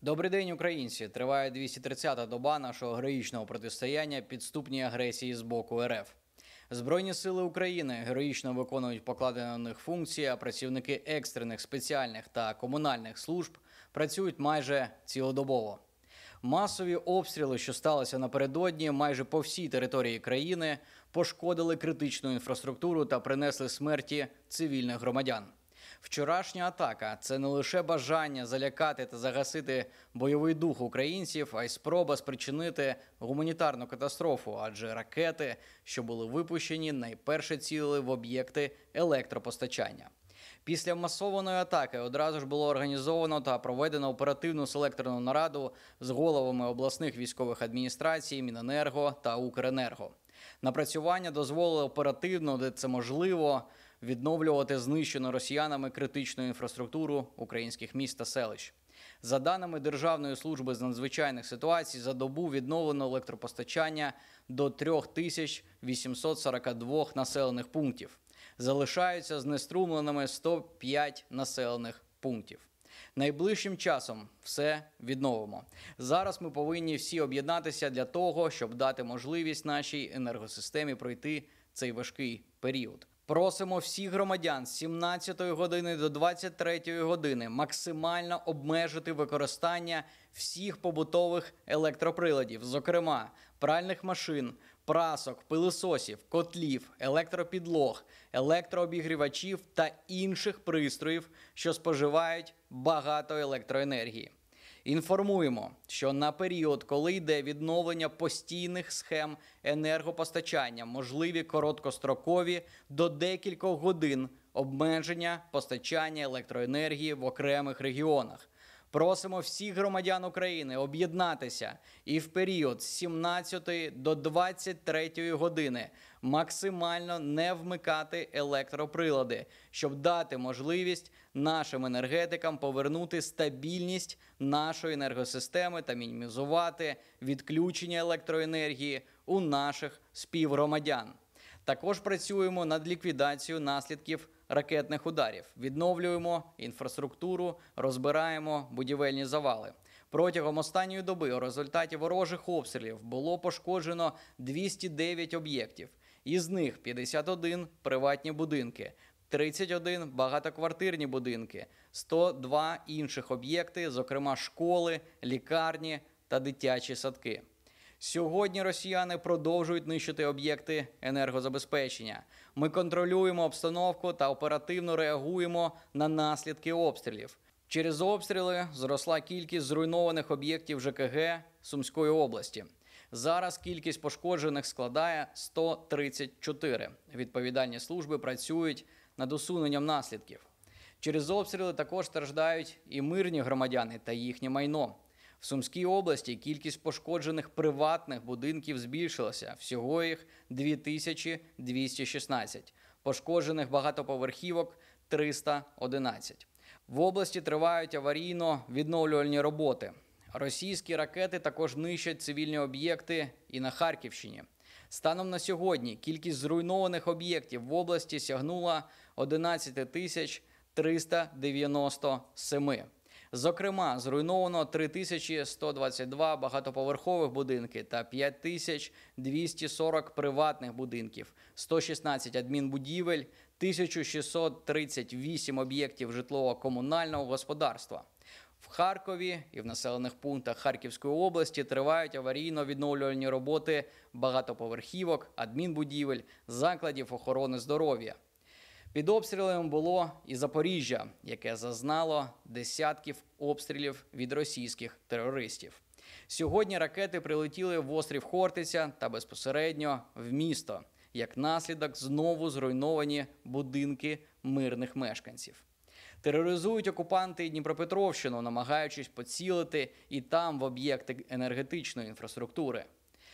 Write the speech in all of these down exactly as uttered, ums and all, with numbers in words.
Добрий день, українці! Триває двісті тридцята доба нашого героїчного протистояння підступній агресії з боку ер еф. Збройні сили України героїчно виконують покладені на них функції, а працівники екстрених, спеціальних та комунальних служб працюють майже цілодобово. Масові обстріли, що сталися напередодні майже по всій території країни, пошкодили критичну інфраструктуру та принесли смерті цивільних громадян. Вчорашня атака – це не лише бажання залякати та загасити бойовий дух українців, а й спроба спричинити гуманітарну катастрофу, адже ракети, що були випущені, найперше цілили в об'єкти електропостачання. Після масованої атаки одразу ж було організовано та проведено оперативну селекторну нараду з головами обласних військових адміністрацій, Міненерго та Укренерго. Напрацювання дозволило оперативно, де це можливо, відновлювати знищену росіянами критичну інфраструктуру українських міст та селищ. За даними Державної служби з надзвичайних ситуацій, за добу відновлено електропостачання до три тисячі вісімсот сорок два населених пунктів. Залишаються знеструмленими сто п'ять населених пунктів. Найближчим часом все відновимо. Зараз ми повинні всі об'єднатися для того, щоб дати можливість нашій енергосистемі пройти цей важкий період. Просимо всіх громадян з сімнадцятої години до двадцять третьої години максимально обмежити використання всіх побутових електроприладів, зокрема пральних машин, прасок, пилососів, котлів, електропідлог, електрообігрівачів та інших пристроїв, що споживають багато електроенергії. Інформуємо, що на період, коли йде відновлення постійних схем енергопостачання, можливі короткострокові до декількох годин обмеження постачання електроенергії в окремих регіонах. Просимо всіх громадян України об'єднатися і в період з сімнадцятої до двадцять третьої години максимально не вмикати електроприлади, щоб дати можливість нашим енергетикам повернути стабільність нашої енергосистеми та мінімізувати відключення електроенергії у наших співгромадян. Також працюємо над ліквідацією наслідків ракетних ударів, відновлюємо інфраструктуру, розбираємо будівельні завали. Протягом останньої доби у результаті ворожих обстрілів було пошкоджено двісті дев'ять об'єктів. Із них п'ятдесят один – приватні будинки, тридцять один – багатоквартирні будинки, сто два інших об'єкти, зокрема школи, лікарні та дитячі садки. Сьогодні росіяни продовжують нищити об'єкти енергозабезпечення. Ми контролюємо обстановку та оперативно реагуємо на наслідки обстрілів. Через обстріли зросла кількість зруйнованих об'єктів же ка ге Сумської області. Зараз кількість пошкоджених складає сто тридцять чотири. Відповідальні служби працюють над усуненням наслідків. Через обстріли також страждають і мирні громадяни та їхнє майно. В Сумській області кількість пошкоджених приватних будинків збільшилася. Всього їх дві тисячі двісті шістнадцять. Пошкоджених багатоповерхівок – триста одинадцять. В області тривають аварійно-відновлювальні роботи. Російські ракети також нищать цивільні об'єкти і на Харківщині. Станом на сьогодні кількість зруйнованих об'єктів в області сягнула одинадцять тисяч триста дев'яносто сім. Зокрема, зруйновано три тисячі сто двадцять два багатоповерхових будинки та п'ять тисяч двісті сорок приватних будинків, сто шістнадцять адмінбудівель, тисяча шістсот тридцять вісім об'єктів житлово-комунального господарства. В Харкові і в населених пунктах Харківської області тривають аварійно-відновлювальні роботи багатоповерхівок, адмінбудівель, закладів охорони здоров'я. Під обстрілами було і Запоріжжя, яке зазнало десятків обстрілів від російських терористів. Сьогодні ракети прилетіли в острів Хортиця та безпосередньо в місто. Як наслідок, знову зруйновані будинки мирних мешканців. Тероризують окупанти і Дніпропетровщину, намагаючись поцілити і там в об'єкти енергетичної інфраструктури.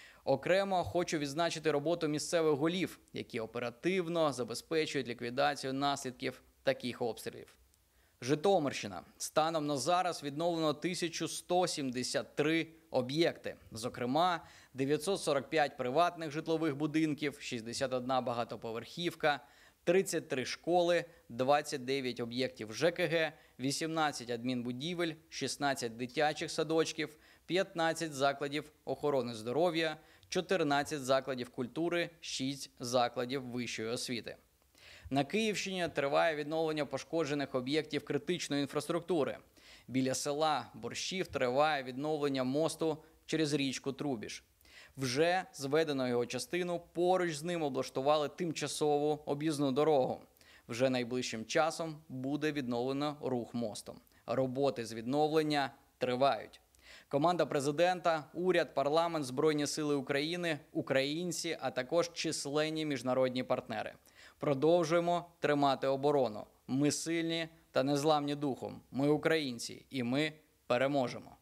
Окремо хочу відзначити роботу місцевих голів, які оперативно забезпечують ліквідацію наслідків таких обстрілів. Житомирщина. Станом на зараз відновлено тисяча сто сімдесят три об'єкти. Зокрема, дев'ятсот сорок п'ять приватних житлових будинків, шістдесят одна багатоповерхівка, тридцять три школи, двадцять дев'ять об'єктів ЖКГ, вісімнадцять адмінбудівель, шістнадцять дитячих садочків, п'ятнадцять закладів охорони здоров'я, чотирнадцять закладів культури, шість закладів вищої освіти. На Київщині триває відновлення пошкоджених об'єктів критичної інфраструктури. Біля села Борщів триває відновлення мосту через річку Трубіж. Вже зведено його частину, поруч з ним облаштували тимчасову об'їзну дорогу. Вже найближчим часом буде відновлено рух мостом. Роботи з відновлення тривають. Команда президента, уряд, парламент, Збройні сили України, українці, а також численні міжнародні партнери. Продовжуємо тримати оборону. Ми сильні та незламні духом. Ми українці і ми переможемо.